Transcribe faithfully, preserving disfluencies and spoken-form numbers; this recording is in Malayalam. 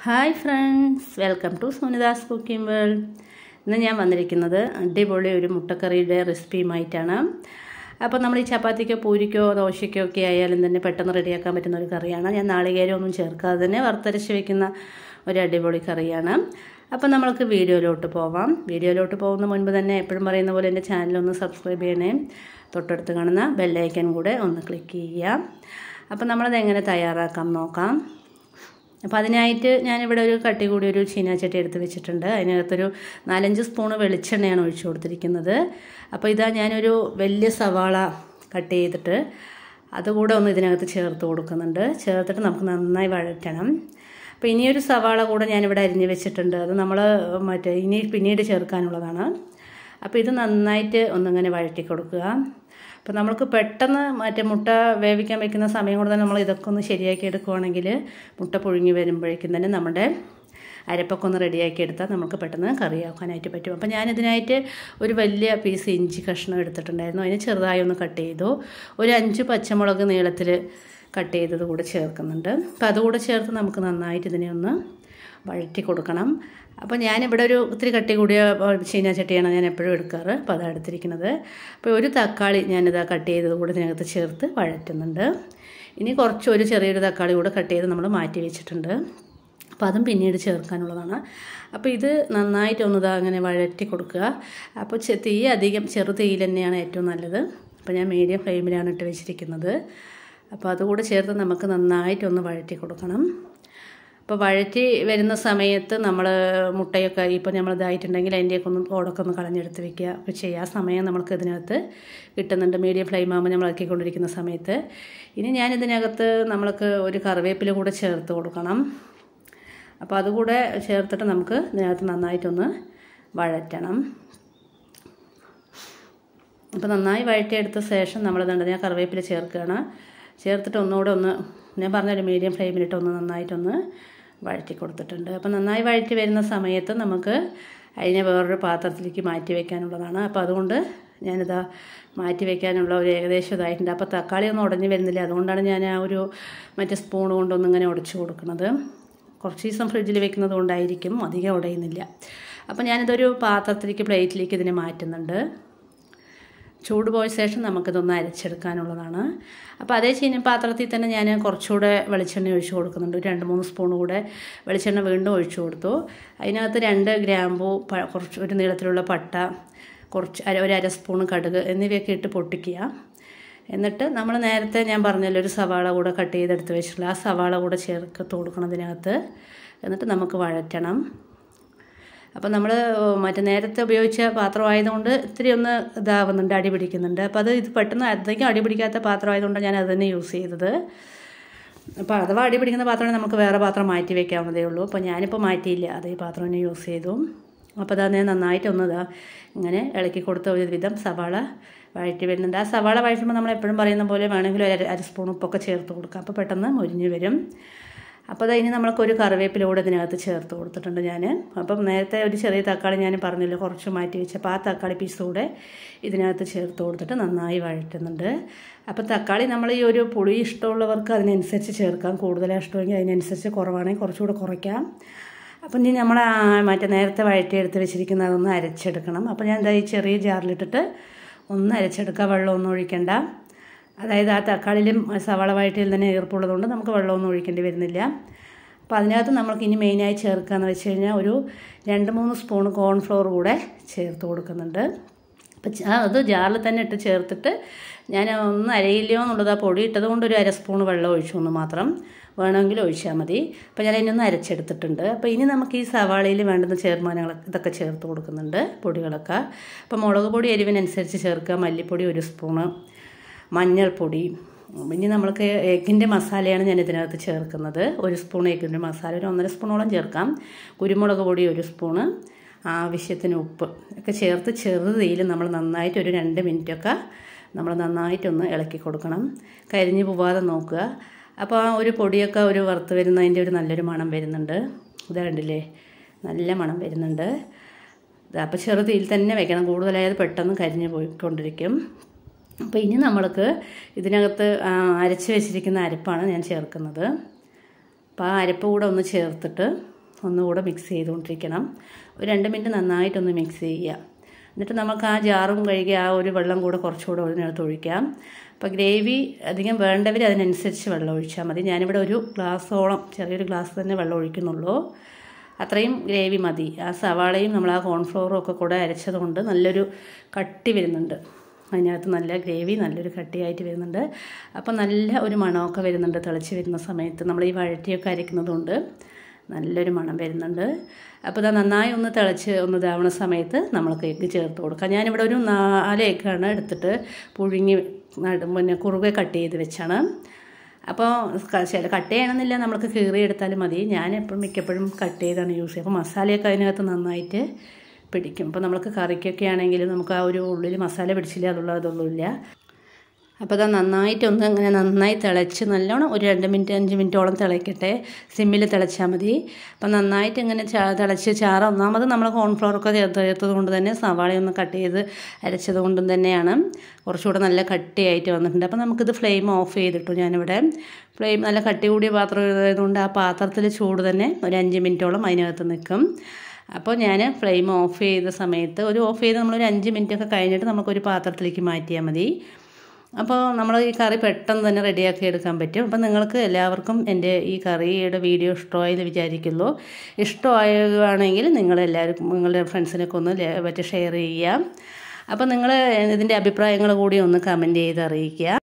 Hi friends, welcome to Sunita's cooking world. ഇന്ന് ഞാൻ വന്നിരിക്കുന്നത് അടിപൊളി ഒരു മുട്ടക്കറിയുടെ റെസിപ്പിയുമായിട്ടാണ്. അപ്പോൾ നമ്മൾ ഈ ചപ്പാത്തിക്കോ പൂരിക്കോ ദോശയ്ക്കോ ഒക്കെ ആയാലും തന്നെ പെട്ടെന്ന് റെഡിയാക്കാൻ പറ്റുന്ന ഒരു കറിയാണ്. ഞാൻ നാളികേരമൊന്നും ചേർക്കാതെ തന്നെ വറുത്തരച്ച് വയ്ക്കുന്ന ഒരു അടിപൊളി കറിയാണ്. അപ്പോൾ നമ്മൾക്ക് വീഡിയോയിലോട്ട് പോവാം. വീഡിയോയിലോട്ട് പോകുന്ന മുൻപ് തന്നെ എപ്പോഴും പറയുന്ന പോലെ എൻ്റെ ചാനലൊന്ന് സബ്സ്ക്രൈബ് ചെയ്യണേ. തൊട്ടടുത്ത് കാണുന്ന ബെല്ലൈക്കൻ കൂടെ ഒന്ന് ക്ലിക്ക് ചെയ്യുക. അപ്പോൾ നമ്മളത് എങ്ങനെ തയ്യാറാക്കാം നോക്കാം. അപ്പോൾ അതിനായിട്ട് ഞാനിവിടെ ഒരു കട്ടി കൂടി ഒരു ചീനാച്ചട്ടി എടുത്ത് വെച്ചിട്ടുണ്ട്. അതിനകത്തൊരു നാലഞ്ച് സ്പൂണ് വെളിച്ചെണ്ണയാണ് ഒഴിച്ചു കൊടുത്തിരിക്കുന്നത്. അപ്പോൾ ഇതാ ഞാനൊരു വലിയ സവാള കട്ട് ചെയ്തിട്ട് അതുകൂടെ ഒന്ന് ഇതിനകത്ത് ചേർത്ത് കൊടുക്കുന്നുണ്ട്. ചേർത്തിട്ട് നമുക്ക് നന്നായി വഴറ്റണം. അപ്പോൾ ഇനിയൊരു സവാള കൂടെ ഞാനിവിടെ അരിഞ്ഞ് വെച്ചിട്ടുണ്ട്. അത് നമ്മൾ മറ്റേ ഇനി പിന്നീട് ചേർക്കാനുള്ളതാണ്. അപ്പോൾ ഇത് നന്നായിട്ട് ഒന്നിങ്ങനെ വഴറ്റി കൊടുക്കുക. അപ്പോൾ നമുക്ക് പെട്ടെന്ന് മറ്റേ മുട്ട വേവിക്കാൻ വയ്ക്കുന്ന സമയം കൊണ്ട് തന്നെ നമ്മൾ ഇതൊക്കെ ഒന്ന് ശരിയാക്കി എടുക്കുവാണെങ്കിൽ മുട്ട പുഴുങ്ങി വരുമ്പോഴേക്കും തന്നെ നമ്മുടെ അരപ്പൊക്കെ ഒന്ന് റെഡിയാക്കി എടുത്താൽ നമുക്ക് പെട്ടെന്ന് കറിയാക്കാനായിട്ട് പറ്റും. അപ്പോൾ ഞാനിതിനായിട്ട് ഒരു വലിയ പീസ് ഇഞ്ചി കഷ്ണം എടുത്തിട്ടുണ്ടായിരുന്നു. അതിന് ചെറുതായി ഒന്ന് കട്ട് ചെയ്തു. ഒരു അഞ്ച് പച്ചമുളക് നീളത്തിൽ കട്ട് ചെയ്തത് കൂടെ ചേർക്കുന്നുണ്ട്. അപ്പോൾ അതുകൂടെ ചേർത്ത് നമുക്ക് നന്നായിട്ട് ഇതിനെ ഒന്ന് വഴറ്റി കൊടുക്കണം. അപ്പോൾ ഞാനിവിടെ ഒരു ഒത്തിരി കട്ടി കൂടിയ ചീനാച്ചട്ടിയാണ് ഞാൻ എപ്പോഴും എടുക്കാറ്. അപ്പോൾ അതാണ് എടുത്തിരിക്കുന്നത്. അപ്പോൾ ഒരു തക്കാളി ഞാനിതാ കട്ട് ചെയ്തത് കൂടെ ഇതിനകത്ത് ചേർത്ത് വഴറ്റുന്നുണ്ട്. ഇനി കുറച്ച് ഒരു ചെറിയൊരു തക്കാളി കൂടെ കട്ട് ചെയ്ത് നമ്മൾ മാറ്റി വെച്ചിട്ടുണ്ട്. അപ്പോൾ അതും പിന്നീട് ചേർക്കാനുള്ളതാണ്. അപ്പോൾ ഇത് നന്നായിട്ടൊന്ന് ഇതാ അങ്ങനെ വഴറ്റി കൊടുക്കുക. അപ്പോൾ തീ അധികം ചെറു തീയിൽ തന്നെയാണ് ഏറ്റവും നല്ലത്. അപ്പോൾ ഞാൻ മീഡിയം ഫ്ലെയിമിലാണ് ഇട്ട് വെച്ചിരിക്കുന്നത്. അപ്പോൾ അതുകൂടെ ചേർത്ത് നമുക്ക് നന്നായിട്ടൊന്ന് വഴറ്റി കൊടുക്കണം. അപ്പോൾ വഴറ്റി വരുന്ന സമയത്ത് നമ്മൾ മുട്ടയൊക്കെ ഇപ്പോൾ നമ്മൾ ഇതായിട്ടുണ്ടെങ്കിൽ അതിൻ്റെയൊക്കെ ഒന്ന് ഓടൊക്കെ ഒന്ന് കളഞ്ഞെടുത്ത് വെക്കുക. അപ്പോൾ ചെയ്യുക. ആ സമയം നമുക്ക് ഇതിനകത്ത് കിട്ടുന്നുണ്ട്. മീഡിയം ഫ്ലെയിം ആകുമ്പോൾ നമ്മൾ ഇളക്കിക്കൊണ്ടിരിക്കുന്ന സമയത്ത്. ഇനി ഞാനിതിനകത്ത് നമ്മൾക്ക് ഒരു കറിവേപ്പില കൂടെ ചേർത്ത് കൊടുക്കണം. അപ്പോൾ അതുകൂടെ ചേർത്തിട്ട് നമുക്ക് ഇതിനകത്ത് നന്നായിട്ടൊന്ന് വഴറ്റണം. അപ്പോൾ നന്നായി വഴറ്റിയെടുത്ത ശേഷം നമ്മൾ ഇതുണ്ട് ഞാൻ കറിവേപ്പില ചേർക്കുകയാണ്. ചേർത്തിട്ട് ഒന്നുകൂടെ ഒന്ന് ഞാൻ പറഞ്ഞൊരു മീഡിയം ഫ്ലെയിമിലിട്ട് ഒന്ന് നന്നായിട്ടൊന്ന് വഴറ്റി കൊടുത്തിട്ടുണ്ട്. അപ്പോൾ നന്നായി വഴറ്റി വരുന്ന സമയത്ത് നമുക്ക് അതിനെ വേറൊരു പാത്രത്തിലേക്ക് മാറ്റി വയ്ക്കാനുള്ളതാണ്. അപ്പോൾ അതുകൊണ്ട് ഞാനിതാ മാറ്റി വയ്ക്കാനുള്ള ഒരു ഏകദേശം ഇതായിട്ടുണ്ട്. അപ്പോൾ തക്കാളി ഒന്നും ഉടഞ്ഞു വരുന്നില്ല. അതുകൊണ്ടാണ് ഞാൻ ആ ഒരു മറ്റേ സ്പൂൺ കൊണ്ടൊന്നും ഇങ്ങനെ ഉടച്ചു കൊടുക്കുന്നത്. കുറച്ച് ദിവസം ഫ്രിഡ്ജിൽ വെക്കുന്നത് കൊണ്ടായിരിക്കും അധികം ഉടയുന്നില്ല. അപ്പോൾ ഞാനിതൊരു പാത്രത്തിലേക്ക് പ്ലേറ്റിലേക്ക് ഇതിനെ മാറ്റുന്നുണ്ട്. ചൂട് പോയ ശേഷം നമുക്കിതൊന്ന് അരച്ചെടുക്കാനുള്ളതാണ്. അപ്പോൾ അതേ ചീനി പാത്രത്തിൽ തന്നെ ഞാൻ കുറച്ചുകൂടെ വെളിച്ചെണ്ണ ഒഴിച്ച് കൊടുക്കുന്നുണ്ട്. ഒരു രണ്ട് മൂന്ന് സ്പൂൺ കൂടെ വെളിച്ചെണ്ണ വീണ്ടും ഒഴിച്ചു കൊടുത്തു. അതിനകത്ത് രണ്ട് ഗ്രാമ്പൂ, കുറച്ച് ഒരു നീളത്തിലുള്ള പട്ട, കുറച്ച് അര ഒരു അര സ്പൂൺ കടുക് എന്നിവയൊക്കെ ഇട്ട് പൊട്ടിക്കുക. എന്നിട്ട് നമ്മൾ നേരത്തെ ഞാൻ പറഞ്ഞല്ലോ ഒരു സവാള കൂടെ കട്ട് ചെയ്തെടുത്ത് വെച്ചിട്ടുള്ള ആ സവാള കൂടെ ചേർത്ത് കൊടുക്കണം ഇതിനകത്ത്. എന്നിട്ട് നമുക്ക് വഴറ്റണം. അപ്പോൾ നമ്മൾ മറ്റേ നേരത്തെ ഉപയോഗിച്ച പാത്രമായതുകൊണ്ട് ഇത്തിരി ഒന്ന് ഇതാവുന്നുണ്ട്, അടി പിടിക്കുന്നുണ്ട്. അപ്പോൾ അത് ഇത് പെട്ടെന്ന് അധികം അടി പിടിക്കാത്ത പാത്രമായതുകൊണ്ട് ഞാൻ അത് തന്നെ യൂസ് ചെയ്തത്. അപ്പോൾ അഥവാ അടി പിടിക്കുന്ന പാത്രമാണെങ്കിൽ നമുക്ക് വേറെ പാത്രം മാറ്റി വയ്ക്കാവുന്നതേ ഉള്ളൂ. അപ്പോൾ ഞാനിപ്പോൾ മാറ്റിയില്ല, അതേ പാത്രം തന്നെ യൂസ് ചെയ്തു. അപ്പോൾ അതാണ് നന്നായിട്ടൊന്ന് ഇതാ ഇങ്ങനെ ഇളക്കി കൊടുത്ത ഒരു വിധം സവാള വഴറ്റി വരുന്നുണ്ട്. ആ സവാള വഴറ്റുമ്പോൾ നമ്മൾ എപ്പോഴും പറയുന്ന പോലെ വേണമെങ്കിൽ ഒരു അര സ്പൂൺ ഉപ്പൊക്കെ ചേർത്ത് കൊടുക്കാം. അപ്പോൾ പെട്ടെന്ന് മുരിഞ്ഞ് വരും. അപ്പോൾ അതിന് നമ്മൾക്കൊരു കറിവേപ്പില കൂടെ ഇതിനകത്ത് ചേർത്ത് കൊടുത്തിട്ടുണ്ട് ഞാൻ. അപ്പം നേരത്തെ ഒരു ചെറിയ തക്കാളി ഞാൻ പറഞ്ഞല്ലോ കുറച്ച് മാറ്റി വെച്ചപ്പോൾ ആ തക്കാളി പീസ് കൂടെ ഇതിനകത്ത് ചേർത്ത് കൊടുത്തിട്ട് നന്നായി വഴറ്റുന്നുണ്ട്. അപ്പോൾ തക്കാളി നമ്മൾ ഈ ഒരു പുളി ഇഷ്ടമുള്ളവർക്ക് അതിനനുസരിച്ച് ചേർക്കാം. കൂടുതലാണ് ഇഷ്ടമെങ്കിൽ അതിനനുസരിച്ച് കുറവാണെങ്കിൽ കുറച്ചുകൂടെ കുറയ്ക്കാം. അപ്പം ഇനി നമ്മൾ മറ്റേ നേരത്തെ വഴറ്റിയെടുത്ത് വെച്ചിരിക്കുന്ന അതൊന്ന് അരച്ചെടുക്കണം. അപ്പോൾ ഞാൻ എന്താ ഈ ചെറിയ ജാറിലിട്ടിട്ട് ഒന്ന് അരച്ചെടുക്കുക. വെള്ളമൊന്നും ഒഴിക്കണ്ട. അതായത് ആ തക്കാളിയിലും സവാള വഴറ്റിയിൽ തന്നെ ഈർപ്പുള്ളതുകൊണ്ട് നമുക്ക് വെള്ളമൊന്നും ഒഴിക്കേണ്ടി വരുന്നില്ല. അപ്പോൾ അതിനകത്ത് നമ്മൾക്ക് ഇനി മെയിനായി ചേർക്കുകയെന്ന് വെച്ച് കഴിഞ്ഞാൽ ഒരു രണ്ട് മൂന്ന് സ്പൂൺ കോൺഫ്ലോർ കൂടെ ചേർത്ത് കൊടുക്കുന്നുണ്ട്. അപ്പോൾ അത് ജാറിൽ തന്നെ ഇട്ട് ചേർത്തിട്ട് ഞാൻ ഒന്ന് അരയില്ലയോ എന്നുള്ളത് ആ പൊടി ഇട്ടത് കൊണ്ട് ഒരു അര സ്പൂൺ വെള്ളം ഒഴിച്ചു എന്ന് മാത്രം, വേണമെങ്കിൽ ഒഴിച്ചാൽ മതി. അപ്പോൾ ഞാൻ അതിനൊന്ന് അരച്ചെടുത്തിട്ടുണ്ട്. അപ്പോൾ ഇനി നമുക്ക് ഈ സവാളയിൽ വേണ്ടുന്ന ചേർമാനങ്ങൾ ഇതൊക്കെ ചേർത്ത് കൊടുക്കുന്നുണ്ട്, പൊടികളൊക്കെ. അപ്പോൾ മുളക് പൊടി എരിവിനനുസരിച്ച് ചേർക്കുക. മല്ലിപ്പൊടി ഒരു സ്പൂണ്, മഞ്ഞൾപ്പൊടി, ഇനി നമ്മൾക്ക് എഗ്ഗിൻ്റെ മസാലയാണ് ഞാൻ ഇതിനകത്ത് ചേർക്കുന്നത്. ഒരു സ്പൂൺ എഗ്ഗിൻ്റെ മസാല, ഒരു ഒന്നര സ്പൂണോളം ചേർക്കാം. കുരുമുളക് പൊടി ഒരു സ്പൂണ്, ആവശ്യത്തിന് ഉപ്പ് ഒക്കെ ചേർത്ത് ചെറു തീയിൽ നമ്മൾ നന്നായിട്ട് ഒരു രണ്ട് മിനിറ്റൊക്കെ നമ്മൾ നന്നായിട്ടൊന്ന് ഇളക്കി കൊടുക്കണം. കരിഞ്ഞു പോവാതെ നോക്കുക. അപ്പോൾ ആ ഒരു പൊടിയൊക്കെ ഒരു വറുത്ത് വരുന്നതിൻ്റെ ഒരു നല്ലൊരു മണം വരുന്നുണ്ട്. ഇത് കണ്ടില്ലേ, നല്ല മണം വരുന്നുണ്ട്. അപ്പോൾ ചെറു തീയിൽ തന്നെ വെക്കണം, കൂടുതലായത് പെട്ടെന്ന് കരിഞ്ഞു പോയിക്കൊണ്ടിരിക്കും. അപ്പോൾ ഇനി നമ്മൾക്ക് ഇതിനകത്ത് അരച്ച് വെച്ചിരിക്കുന്ന അരപ്പാണ് ഞാൻ ചേർക്കുന്നത്. അപ്പോൾ ആ അരപ്പ് കൂടെ ഒന്ന് ചേർത്തിട്ട് ഒന്നുകൂടെ മിക്സ് ചെയ്തുകൊണ്ടിരിക്കണം. ഒരു രണ്ട് മിനിറ്റ് നന്നായിട്ടൊന്ന് മിക്സ് ചെയ്യുക. എന്നിട്ട് നമുക്ക് ആ ജാറും കഴുകി ആ ഒരു വെള്ളം കൂടെ കുറച്ചുകൂടെ അതിനകത്ത് ഒഴിക്കാം. അപ്പോൾ ഗ്രേവി അധികം വേണ്ടവർ അതിനനുസരിച്ച് വെള്ളം ഒഴിച്ചാൽ മതി. ഞാനിവിടെ ഒരു ഗ്ലാസ്സോളം, ചെറിയൊരു ഗ്ലാസ് തന്നെ വെള്ളം ഒഴിക്കുന്നുള്ളൂ. അത്രയും ഗ്രേവി മതി. ആ സവാളയും നമ്മൾ ആ കോൺഫ്ലവറും ഒക്കെ കൂടെ അരച്ചത് കൊണ്ട് നല്ലൊരു കട്ടി വരുന്നുണ്ട്. അതിനകത്ത് നല്ല ഗ്രേവി നല്ലൊരു കട്ടിയായിട്ട് വരുന്നുണ്ട്. അപ്പോൾ നല്ല ഒരു മണമൊക്കെ വരുന്നുണ്ട് തിളച്ച് വരുന്ന സമയത്ത്. നമ്മൾ ഈ വഴറ്റിയൊക്കെ അരയ്ക്കുന്നത് കൊണ്ട് നല്ലൊരു മണം വരുന്നുണ്ട്. അപ്പോൾ ഇത് നന്നായി ഒന്ന് തിളച്ച് ഒന്ന് ഇതാവുന്ന സമയത്ത് നമ്മൾക്ക് എഗ്ഗ് ചേർത്ത് കൊടുക്കാം. ഞാനിവിടെ ഒരു നാല് എഗ്ഗാണ് എടുത്തിട്ട് പുഴുങ്ങി പിന്നെ കുറുകെ കട്ട് ചെയ്ത് വെച്ചാണ്. അപ്പോൾ ചില കട്ട് ചെയ്യണമെന്നില്ല, നമ്മൾക്ക് കീറി എടുത്താലും മതി. ഞാൻ എപ്പോഴും മിക്കപ്പോഴും കട്ട് ചെയ്താണ് യൂസ് ചെയ്യുക. അപ്പോൾ മസാലയൊക്കെ അതിനകത്ത് നന്നായിട്ട് പിടിക്കും. അപ്പോൾ നമുക്ക് കറിക്കൊക്കെ ആണെങ്കിലും നമുക്ക് ആ ഒരു ഉള്ളിൽ മസാല പിടിച്ചില്ല അതുള്ള അതൊന്നുമില്ല. അപ്പോൾ അത് നന്നായിട്ടൊന്ന് അങ്ങനെ നന്നായി തിളച്ച് നല്ലോണം ഒരു രണ്ട് മിനിറ്റ് അഞ്ച് മിനിറ്റോളം തിളയ്ക്കട്ടെ. സിമ്മിൽ തിളച്ചാൽ മതി. അപ്പോൾ നന്നായിട്ട് ഇങ്ങനെ ചാ തിളച്ച് ചാറ് ഒന്നാമത് നമ്മൾ കോൺഫ്ലവറൊക്കെ ചേർത്ത് ചേർത്തത് കൊണ്ട് തന്നെ സവാളയൊന്ന് കട്ട് ചെയ്ത് അരച്ചത് കൊണ്ടും തന്നെയാണ് കുറച്ചുകൂടെ നല്ല കട്ടിയായിട്ട് വന്നിട്ടുണ്ട്. അപ്പോൾ നമുക്കിത് ഫ്ലെയിം ഓഫ് ചെയ്തിട്ടു. ഞാനിവിടെ ഫ്ലെയിം നല്ല കട്ടി കൂടിയ പാത്രം ആയതുകൊണ്ട് ആ പാത്രത്തിൽ ചൂട് തന്നെ ഒരു അഞ്ച് മിനിറ്റോളം അതിനകത്ത് നിൽക്കും. അപ്പോൾ ഞാൻ ഫ്ലെയിം ഓഫ് ചെയ്ത സമയത്ത് ഒരു ഓഫ് ചെയ്ത് നമ്മളൊരു അഞ്ച് മിനിറ്റൊക്കെ കഴിഞ്ഞിട്ട് നമുക്കൊരു പാത്രത്തിലേക്ക് മാറ്റിയാൽ മതി. അപ്പോൾ നമ്മൾ ഈ കറി പെട്ടെന്ന് തന്നെ റെഡിയാക്കി എടുക്കാൻ പറ്റും. അപ്പോൾ നിങ്ങൾക്ക് എല്ലാവർക്കും എൻ്റെ ഈ കറിയുടെ വീഡിയോ ഇഷ്ടമായെന്ന് വിചാരിക്കുന്നു. ഇഷ്ടമാവുകയാണെങ്കിൽ നിങ്ങളെല്ലാവർക്കും നിങ്ങളുടെ ഫ്രണ്ട്സിനൊക്കെ ഒന്ന് പറ്റി ഷെയർ ചെയ്യുക. അപ്പോൾ നിങ്ങൾ ഇതിൻ്റെ അഭിപ്രായങ്ങൾ കൂടി ഒന്ന് കമൻറ്റ് ചെയ്ത് അറിയിക്കുക.